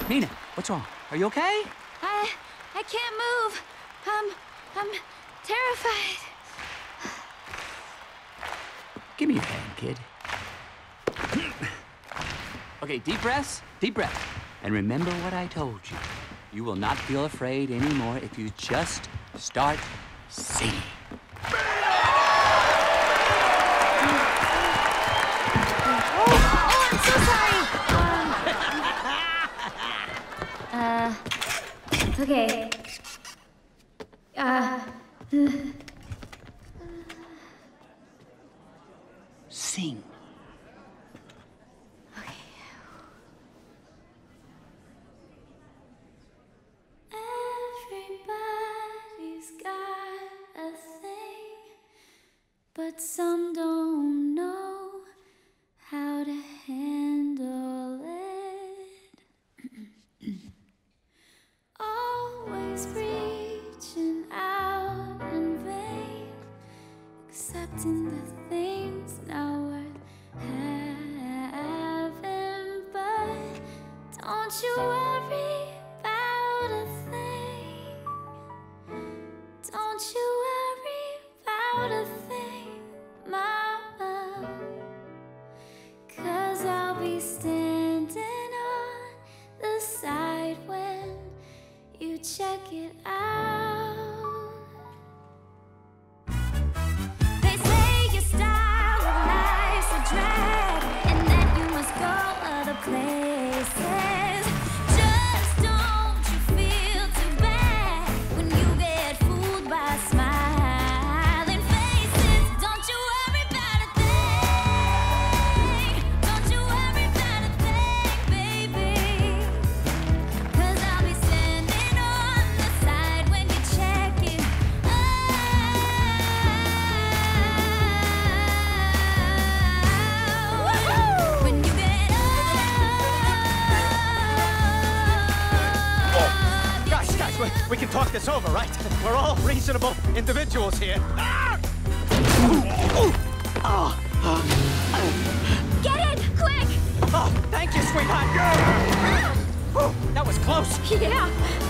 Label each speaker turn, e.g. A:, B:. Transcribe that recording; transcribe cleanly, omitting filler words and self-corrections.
A: Meena, what's wrong? Are you okay?
B: I can't move. I'm terrified.
A: Give me your hand, kid. Okay, deep breaths, deep breath. And remember what I told you. You will not feel afraid anymore if you just start singing.
B: Oh, I'm so sorry. Okay.
A: Sing.
B: Okay. Everybody's got a thing, but some don't know how to handle it. Always reaching out in vain, accepting the things not worth having. But don't you worry about a thing. Don't you worry about a thing, Mama. 'Cause I'll be standing on the side when you check it out. They say your style of life's a drag, and that you must go other places. Just don't you feel too bad when you get fooled by smiling faces. Don't you worry about a thing. Don't you worry about a thing, baby. 'Cause I'll be standing on the side when you check it out. When you get
C: Guys, we can talk this over, right? We're all reasonable individuals here.
B: Get in, quick!
C: Oh, thank you, sweetheart. Oh, that was close.
B: Yeah,